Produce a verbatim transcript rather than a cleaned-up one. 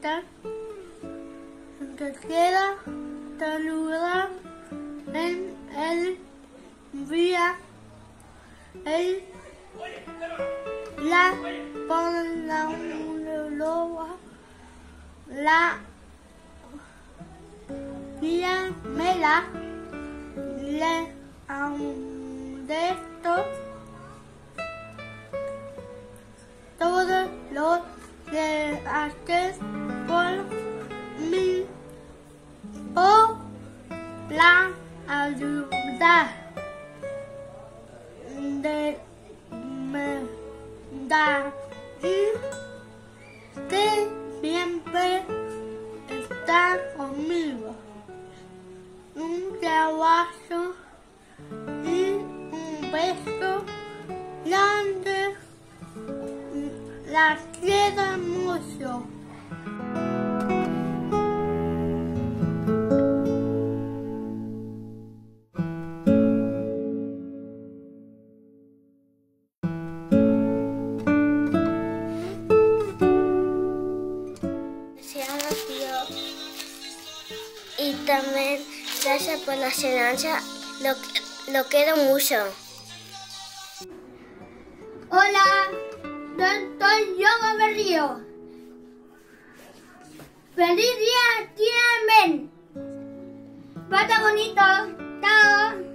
estar, que quiera saludar en el día, el, la, por la loba, la, la, me la, le, de esto, todo lo que haces por mí, por la ayuda de me da y que siempre está conmigo. Un abrazo y un beso grande. Las quiero mucho. Se llama Pío y también gracias por la enseñanza, lo, lo quiero mucho. Hola, yo soy Yoga Berrío. ¡Feliz día, Tiananmen! ¡Pata bonito! ¡Chao!